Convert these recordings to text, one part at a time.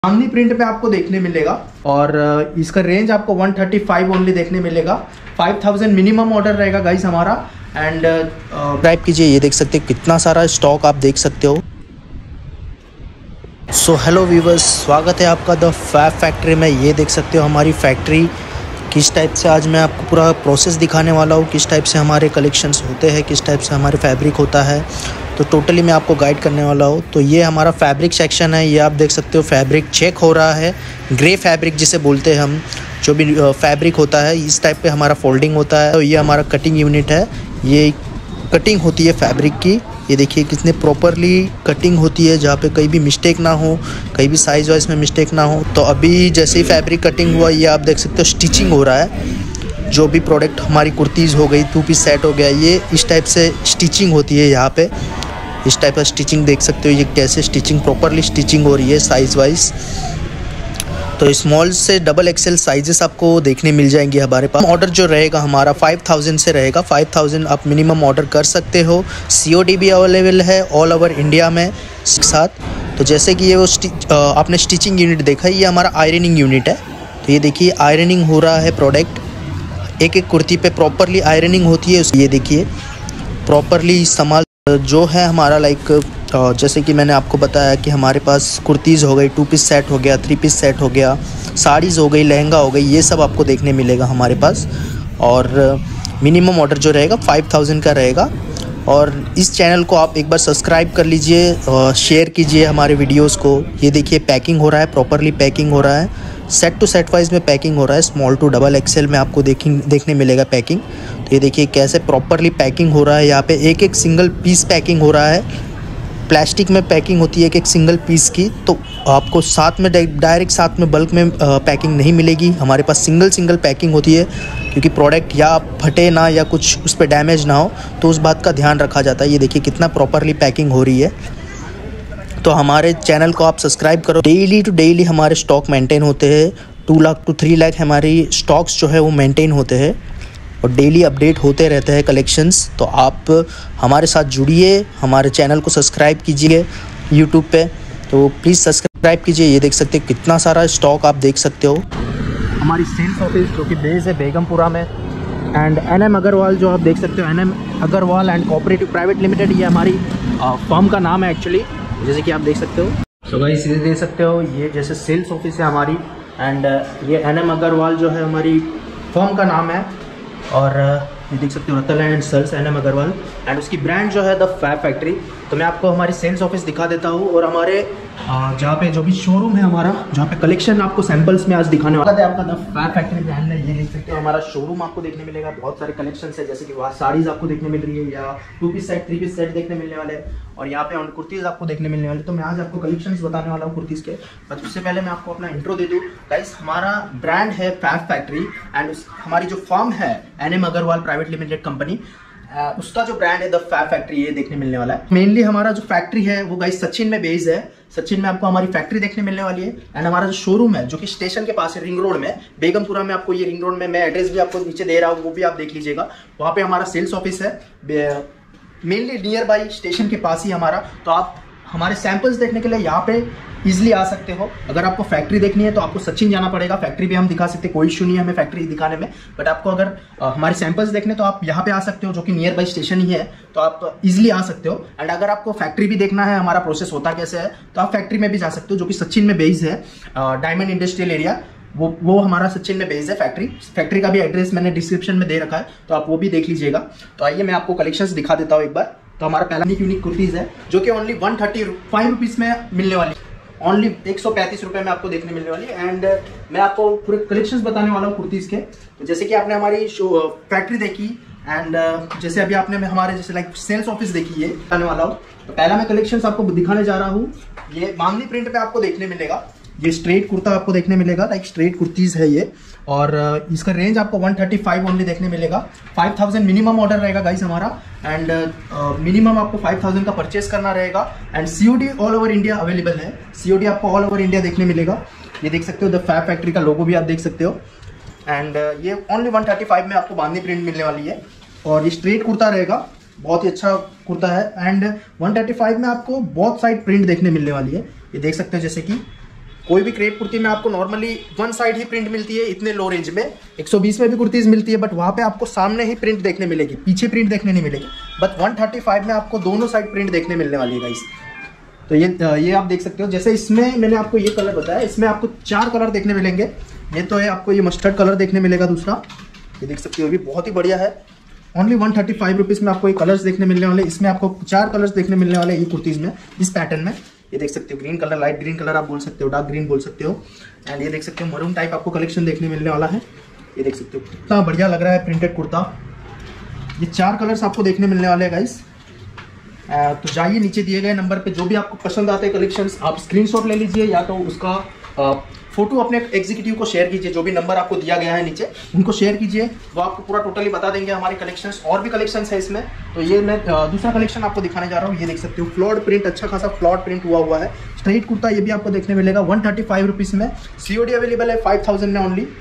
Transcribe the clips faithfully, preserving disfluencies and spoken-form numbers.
चांदनी print पे आपको देखने मिलेगा और इसका रेंज आपको वन थर्टी फाइव ओनली देखने मिलेगा। फाइव थाउजेंड मिनिमम ऑर्डर रहेगा गाइस हमारा। एंड सब्सक्राइब कीजिए। ये देख सकते हैं कितना सारा स्टॉक आप देख सकते हो। सो हेलो व्यूवर्स, स्वागत है आपका द फैब फैक्ट्री में। ये देख सकते हो हमारी फैक्ट्री किस टाइप से, आज मैं आपको पूरा प्रोसेस दिखाने वाला हूँ, किस टाइप से हमारे कलेक्शंस होते हैं, किस टाइप से हमारे फैब्रिक होता है, तो टोटली मैं आपको गाइड करने वाला हूँ। तो ये हमारा फैब्रिक सेक्शन है। ये आप देख सकते हो फैब्रिक चेक हो रहा है। ग्रे फैब्रिक जिसे बोलते हैं हम, जो भी फैब्रिक होता है इस टाइप पे हमारा फोल्डिंग होता है। तो ये हमारा कटिंग यूनिट है। ये कटिंग होती है फैब्रिक की। ये देखिए कितने प्रॉपरली कटिंग होती है, जहाँ पे कहीं भी मिस्टेक ना हो, कहीं भी साइज वाइज में मिस्टेक ना हो। तो अभी जैसे ही फैब्रिक कटिंग हुआ, ये आप देख सकते हो स्टिचिंग हो रहा है। जो भी प्रोडक्ट हमारी कुर्तीज़ हो गई, टू पीस सेट हो गया, ये इस टाइप से स्टिचिंग होती है। यहाँ पे इस टाइप का स्टिचिंग देख सकते हो, ये कैसे स्टिचिंग प्रॉपरली स्टिचिंग हो रही है साइज़ वाइज। तो स्मॉल से डबल एक्सेल साइजेस आपको देखने मिल जाएंगे हमारे पास। ऑर्डर जो रहेगा हमारा फाइव थाउजेंड से रहेगा। फाइव थाउजेंड आप मिनिमम ऑर्डर कर सकते हो। सीओडी भी अवेलेबल है ऑल ओवर इंडिया में साथ। तो जैसे कि ये वो आपने स्टिचिंग यूनिट देखा, ये हमारा आयरनिंग यूनिट है। तो ये देखिए आयरनिंग हो रहा है प्रोडक्ट। एक एक कुर्ती पे प्रॉपरली आयरनिंग होती है। ये देखिए प्रॉपरली संभाल जो है हमारा, लाइक जैसे कि मैंने आपको बताया कि हमारे पास कुर्तीज़ हो गई, टू पीस सेट हो गया, थ्री पीस सेट हो गया, साड़ीज़ हो गई, लहंगा हो गई, ये सब आपको देखने मिलेगा हमारे पास। और मिनिमम ऑर्डर जो रहेगा फाइव थाउजेंड का रहेगा। और इस चैनल को आप एक बार सब्सक्राइब कर लीजिए, शेयर कीजिए हमारे वीडियोस को। ये देखिए पैकिंग हो रहा है, प्रॉपरली पैकिंग हो रहा है, सेट टू सेट वाइज में पैकिंग हो रहा है। स्मॉल टू डबल एक्सेल में आपको देखें देखने मिलेगा पैकिंग। तो ये देखिए कैसे प्रॉपरली पैकिंग हो रहा है। यहाँ पे एक एक सिंगल पीस पैकिंग हो रहा है। प्लास्टिक में पैकिंग होती है एक एक सिंगल पीस की। तो आपको साथ में डायरेक्ट साथ में बल्क में पैकिंग नहीं मिलेगी। हमारे पास सिंगल सिंगल पैकिंग होती है, क्योंकि प्रोडक्ट या फटे ना या कुछ उस पर डैमेज ना हो, तो उस बात का ध्यान रखा जाता है। ये देखिए कितना प्रॉपरली पैकिंग हो रही है। तो हमारे चैनल को आप सब्सक्राइब करो। डेली टू डेली हमारे स्टॉक मेंटेन होते हैं। Two lakh to three lakh हमारी स्टॉक्स जो है वो मेंटेन होते हैं और डेली अपडेट होते रहते हैं कलेक्शंस। तो आप हमारे साथ जुड़िए, हमारे चैनल को सब्सक्राइब कीजिए यूट्यूब पे। तो प्लीज़ सब्सक्राइब कीजिए। ये देख सकते हैं कितना सारा स्टॉक आप देख सकते हो। हमारी सेल्स ऑफिस जो कि बेस है बेगमपुरा में। एंड एन एम अग्रवाल जो आप देख सकते हो, N M Agarwal and cooperative private limited, ये हमारी फर्म का नाम है एक्चुअली, जैसे कि आप देख सकते हो। तो गाइस ये देख सकते हो, ये जैसे सेल्स ऑफिस है हमारी। एंड ये एन एम अग्रवाल जो है हमारी फर्म का नाम है। और ये देख सकते हो रतन एंड सल्स, एन एम अग्रवाल, एंड उसकी ब्रांड जो है द फैब फैक्ट्री। तो मैं आपको हमारी सेल्स ऑफिस दिखा देता हूँ और हमारे जहाँ पे जो भी शोरूम है हमारा, जहाँ पे कलेक्शन आपको सैंपल्स में आज दिखाने वाला है आपका द फैब फैक्ट्री ब्रांड है। ये देख सकते हो हमारा शोरूम आपको देखने मिलेगा। बहुत सारे कलेक्शन है, जैसे कि वहाँ साड़ीज आपको देखने मिल रही है, या two piece set, three piece set देखने मिलने वाले हैं, और यहाँ पे कुर्तीज़ आपको देखने मिलने वाले। तो मैं आज आपको कलेक्शंस बताने वाला हूँ कुर्तीज़ के। बट उससे पहले मैं आपको अपना इंट्रो दे दूँ। गाइस हमारा ब्रांड है फैब फैक्ट्री एंड हमारी जो फर्म है N M Agarwal private limited company, Uh, उसका जो ब्रांड है द फैब फैक्ट्री, ये देखने मिलने वाला है। मेनली हमारा जो फैक्ट्री है वो गाइस सचिन में बेस्ड है। सचिन में आपको हमारी फैक्ट्री देखने मिलने वाली है। एंड हमारा जो शोरूम है जो कि स्टेशन के पास है, रिंग रोड में, बेगमपुरा में। आपको ये रिंग रोड में मैं एड्रेस भी आपको नीचे दे रहा हूँ, वो भी आप देख लीजिएगा। वहाँ पे हमारा सेल्स ऑफिस है, मेनली नियर बाई स्टेशन के पास ही हमारा। तो आप हमारे सैंपल्स देखने के लिए यहाँ पे इजीली आ सकते हो। अगर आपको फैक्ट्री देखनी है तो आपको सचिन जाना पड़ेगा। फैक्ट्री भी हम दिखा सकते हैं, कोई इशू नहीं है हमें फैक्ट्री दिखाने में। बट आपको अगर आ, हमारे सैंपल्स देखने तो आप यहाँ पे आ सकते हो, जो कि नियर बाई स्टेशन ही है। तो आप इजीली आ सकते हो। एंड अगर आपको फैक्ट्री भी देखना है हमारा प्रोसेस होता कैसे है, तो आप फैक्ट्री में भी जा सकते हो, जो कि सचिन में बेस्ड है, डायमंड इंडस्ट्रियल एरिया। वो वो हमारा सचिन में बेस्ड है फैक्ट्री। फैक्ट्री का भी एड्रेस मैंने डिस्क्रिप्शन में दे रखा है, तो आप वो भी देख लीजिएगा। तो आइए मैं आपको कलेक्शंस दिखा देता हूँ एक बार। तो हमारा पहला यूनिक कुर्तीज़ है, जो कि only one thirty five rupees में मिलने वाली है। ओनली एक सौ पैंतीस रुपये में आपको देखने मिलने वाली है। एंड मैं आपको पूरे कलेक्शंस बताने वाला हूँ कुर्तीज़ के। तो जैसे कि आपने हमारी फैक्ट्री देखी, एंड जैसे अभी आपने हमारे जैसे लाइक सेल्स ऑफिस देखी है, बताने वाला हूँ। तो पहला मैं कलेक्शंस आपको दिखाने जा रहा हूँ। ये बांधनी प्रिंट पे आपको देखने मिलेगा। ये स्ट्रेट कुर्ता आपको देखने मिलेगा, लाइक स्ट्रेट कुर्तीज़ है ये। और इसका रेंज आपको वन थर्टी फाइव ओनली देखने मिलेगा। फाइव थाउजेंड मिनिमम ऑर्डर रहेगा गाइस हमारा। एंड मिनिमम आपको फाइव थाउजेंड का परचेस करना रहेगा। And COD all over India available है। सीओडी आपको ऑल ओवर इंडिया देखने मिलेगा। ये देख सकते हो द फैब फैक्ट्री का लोगो भी आप देख सकते हो। एंड ये ओनली वन थर्टी फाइव में आपको बांधनी प्रिंट मिलने वाली है। और ये स्ट्रेट कुर्ता रहेगा, बहुत ही अच्छा कुर्ता है। एंड वन थर्टी फाइव में आपको बहुत साइड प्रिंट देखने मिलने वाली है। ये देख सकते हो, जैसे कि कोई भी क्रेप कुर्ती में आपको नॉर्मली वन साइड ही प्रिंट मिलती है इतने लो रेंज में। एक सौ बीस में भी कुर्तीज़ मिलती है, बट वहाँ पे आपको सामने ही प्रिंट देखने मिलेगी, पीछे प्रिंट देखने नहीं मिलेगी। बट वन थर्टी फाइव में आपको दोनों साइड प्रिंट देखने मिलने वाली है गाइस। तो ये ये आप देख सकते हो। जैसे इसमें मैंने आपको ये कलर बताया, इसमें आपको चार कलर देखने मिलेंगे। ये तो है आपको ये मस्टर्ड कलर देखने मिलेगा दूसरा, ये देख सकते हो, ये बहुत ही बढ़िया है। Only one thirty five rupees में आपको ये कलर्स देखने मिलने वाले। इसमें आपको चार कलर्स देखने मिलने वाले ये कुर्तीज़ में, इस पैटर्न में। ये देख सकते हो green colour, light green colour आप बोल सकते हो, डार्क ग्रीन बोल सकते हो। एंड ये देख सकते हो मरून टाइप आपको कलेक्शन देखने मिलने वाला है। ये देख सकते हो कितना बढ़िया लग रहा है प्रिंटेड कुर्ता। ये चार कलर्स आपको देखने मिलने वाले हैं गाइस। तो जाइए नीचे दिए गए नंबर पे, जो भी आपको पसंद आते हैं कलेक्शंस आप स्क्रीनशॉट ले लीजिए, या तो उसका फोटो अपने एग्जीक्यूटिव को शेयर कीजिए। जो भी नंबर आपको दिया गया है नीचे उनको शेयर कीजिए, वो आपको पूरा टोटली बता देंगे हमारे कलेक्शंस। और भी कलेक्शंस है इसमें। तो ये मैं दूसरा कलेक्शन आपको दिखाने जा रहा हूँ। ये देख सकते हो फ्लॉड प्रिंट, अच्छा खासा फ्लॉड प्रिंट हुआ हुआ है। स्ट्रेट कुर्ता ये भी आपको देखने मिलेगा वन थर्टी फाइव रुपीज़ में। सीओडी अवेलेबल है फाइव थाउजेंड में ओनली।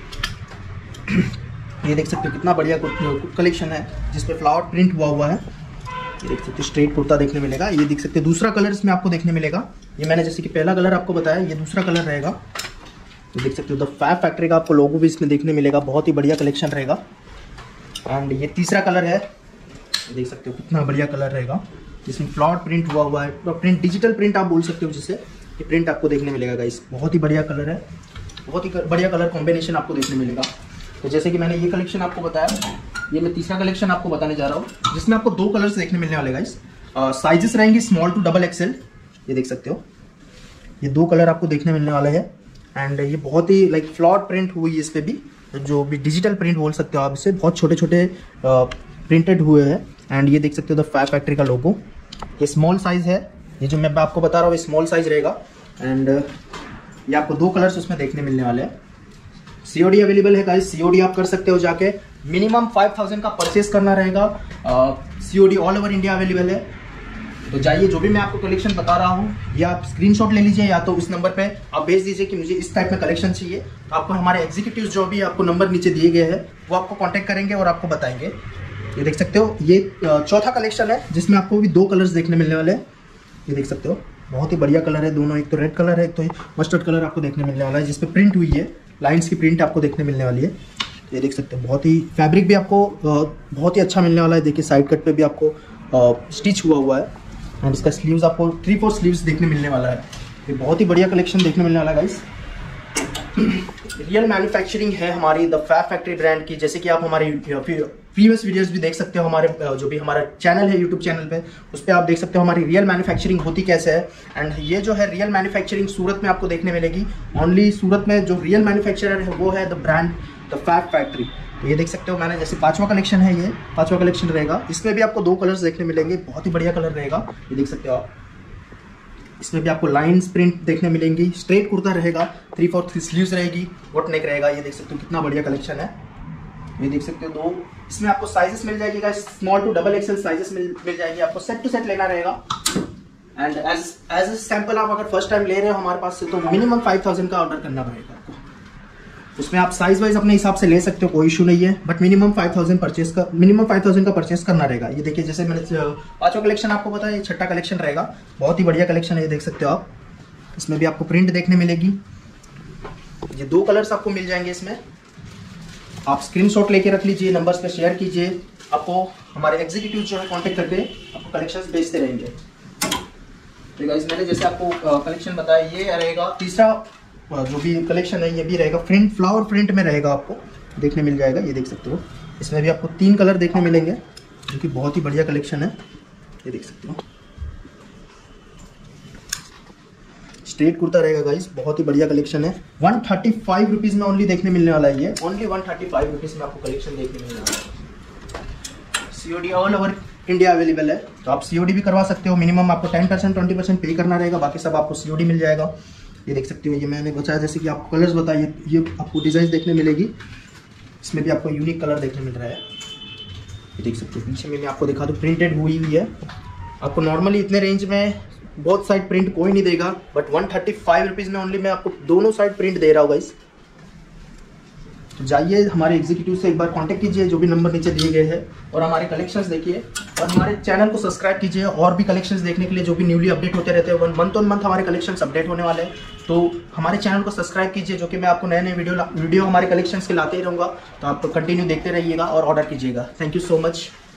ये देख सकते हो कितना बढ़िया कलेक्शन है जिसपे फ्लावर प्रिंट हुआ हुआ है। ये देख सकते हो स्ट्रेट कुर्ता देखने मिलेगा। ये देख सकते हो दूसरा कलर इसमें आपको देखने मिलेगा। ये मैंने जैसे कि पहला कलर आपको बताया, ये दूसरा कलर रहेगा। तो देख सकते हो द फैब फैक्ट्री का आपको लोगो भी इसमें देखने मिलेगा, बहुत ही बढ़िया कलेक्शन रहेगा। एंड ये तीसरा कलर है, ये देख सकते हो कितना बढ़िया कलर रहेगा जिसमें फ्लावर प्रिंट हुआ हुआ है। प्रिंट डिजिटल प्रिंट आप बोल सकते हो जिसे, ये प्रिंट आपको देखने मिलेगा गाइस। बहुत ही बढ़िया कलर है, बहुत ही बढ़िया कलर कॉम्बिनेशन आपको देखने मिलेगा। तो जैसे कि मैंने ये कलेक्शन आपको बताया, ये मैं तीसरा कलेक्शन आपको बताने जा रहा हूँ जिसमें आपको दो कलर्स देखने मिलने वाले गाइस। साइजेस रहेंगी स्मॉल टू डबल एक्सएल। ये देख सकते हो ये दो कलर आपको देखने मिलने वाले हैं। एंड ये बहुत ही लाइक फ्लॉड प्रिंट हुई है इस पर भी, जो भी डिजिटल प्रिंट बोल सकते हो आप इसे, बहुत छोटे छोटे प्रिंटेड हुए हैं। एंड ये देख सकते हो द फैब फैक्ट्री का लोगो। ये स्मॉल साइज़ है, ये जो मैं आपको बता रहा हूँ ये स्मॉल साइज़ रहेगा। एंड ये आपको दो कलर्स उसमें देखने मिलने वाले हैं। सीओडी अवेलेबल है गाइस, सीओडी आप कर सकते हो जाके। मिनिमम फाइव थाउजेंड का परचेस करना रहेगा। COD all over India available है। तो जाइए, जो भी मैं आपको कलेक्शन बता रहा हूँ ये आप स्क्रीनशॉट ले लीजिए, या तो इस नंबर पे आप भेज दीजिए कि मुझे इस टाइप में कलेक्शन चाहिए। तो आपको हमारे एग्जीक्यूटिव जो भी आपको नंबर नीचे दिए गए हैं वो आपको कांटेक्ट करेंगे और आपको बताएंगे। ये देख सकते हो ये चौथा कलेक्शन है जिसमें आपको भी दो कलर्स देखने मिलने वाले हैं। ये देख सकते हो बहुत ही बढ़िया कलर है दोनों, एक तो रेड कलर है, एक तो मस्टर्ड कलर आपको देखने मिलने वाला है जिसपे प्रिंट हुई है, लाइन्स की प्रिंट आपको देखने मिलने वाली है। ये देख सकते हो बहुत ही फैब्रिक भी आपको बहुत ही अच्छा मिलने वाला है। देखिए साइड कट पे भी आपको स्टिच हुआ हुआ है। एंड इसका स्लीव्स आपको थ्री फोर स्लीव्स देखने मिलने वाला है। ये बहुत ही बढ़िया कलेक्शन देखने मिलने वाला है गाइस। रियल मैन्युफैक्चरिंग है हमारी द फैब फैक्ट्री ब्रांड की। जैसे कि आप हमारे प्रीवियस वीडियोस भी देख सकते हो, हमारे जो भी हमारा चैनल है यूट्यूब चैनल पे, उस पर आप देख सकते हो हमारी रियल मैन्युफैक्चरिंग होती कैसे है। एंड ये जो है रियल मैन्युफैक्चरिंग सूरत में आपको देखने मिलेगी। ओनली सूरत में जो रियल मैन्युफैक्चरर है वो है the brand the fab factory. तो ये देख सकते हो मैंने जैसे पांचवा कलेक्शन है, ये पांचवा कलेक्शन रहेगा। इसमें भी आपको दो कलर्स देखने मिलेंगे, बहुत ही बढ़िया कलर रहेगा। ये देख सकते हो आप, इसमें भी आपको लाइन्स प्रिंट देखने मिलेंगी। स्ट्रेट कुर्ता रहेगा, थ्री फोर थ्री स्लीव्स रहेगी, वोट नेक रहेगा। ये देख सकते हो कितना बढ़िया कलेक्शन है। ये देख सकते हो दो, इसमें आपको साइजेस मिल जाएगी guys, small to double XL sizes मिल मिल जाएगी। आपको सेट टू सेट लेना रहेगा। And as as a sample आप अगर फर्स्ट टाइम ले रहे हो हमारे पास से, तो मिनिमम फाइव थाउजेंड का ऑर्डर करना पड़ेगा आपको। उसमें आप साइज वाइज अपने हिसाब से ले सकते हो, कोई इशू नहीं है। But minimum five thousand purchase का मिनिमम फाइव थाउजेंड का परचेस करना रहेगा। ये देखिए जैसे मैंने पांचवा कलेक्शन आपको बताया, ये छठा कलेक्शन रहेगा। बहुत ही बढ़िया कलेक्शन है, ये देख सकते हो आप। इसमें भी आपको प्रिंट देखने मिलेगी। ये दो कलर्स आपको मिल जाएंगे इसमें। आप स्क्रीनशॉट लेके रख लीजिए, नंबर्स पे शेयर कीजिए। आपको हमारे एग्जीक्यूटिव जो है कॉन्टेक्ट करके आपको कलेक्शंस भेजते रहेंगे। तो गाइस मैंने जैसे आपको कलेक्शन बताया, ये रहेगा तीसरा जो भी कलेक्शन है। ये भी रहेगा प्रिंट, फ्लावर प्रिंट में रहेगा, आपको देखने मिल जाएगा। ये देख सकते हो इसमें भी आपको तीन कलर देखने मिलेंगे, जो कि बहुत ही बढ़िया कलेक्शन है। ये देख सकते हो स्ट्रेट कुर्ता रहेगा गाइस, बहुत ही बढ़िया कलेक्शन है। वन थर्टी फाइव रुपीज़ में ओनली देखने मिलने वाला है। ये only one thirty five rupees में आपको कलेक्शन देखने मिलने वाला है। COD all over India available है, तो आप सीओडी भी करवा सकते हो। मिनिमम आपको टेन परसेंट ट्वेंटी परसेंट पे करना रहेगा, बाकी सब आपको सीओडी मिल जाएगा। ये देख सकते हो, ये मैंने बताया जैसे कि आपको कलर्स बताइए, ये आपको डिजाइन देखने मिलेगी। इसमें भी आपको यूनिक कलर देखने मिल रहा है। ये देख सकते हो पीछे में मैं आपको दिखा दूँ, प्रिंटेड हुई हुई है। आपको नॉर्मली इतने रेंज में बहुत साइड प्रिंट कोई नहीं देगा, but one thirty five rupees में ओनली मैं आपको दोनों साइड प्रिंट दे रहा हूँ गाइस। तो जाइए हमारे एग्जीक्यूटिव से एक बार कांटेक्ट कीजिए, जो भी नंबर नीचे दिए गए हैं, और हमारे कलेक्शंस देखिए और हमारे चैनल को सब्सक्राइब कीजिए। और भी कलेक्शंस देखने के लिए जो भी न्यूली अपडेट होते रहते हैं, वन मंथ ऑन मंथ हमारे कलेक्शंस अपडेट होने वाले हैं। तो हमारे चैनल को सब्सक्राइब कीजिए, जो कि मैं आपको नए नए वीडियो वीडियो हमारे कलेक्शंस के लाते ही रहूँगा। तो आप कंटिन्यू देखते रहिएगा और ऑर्डर कीजिएगा। Thank you so much.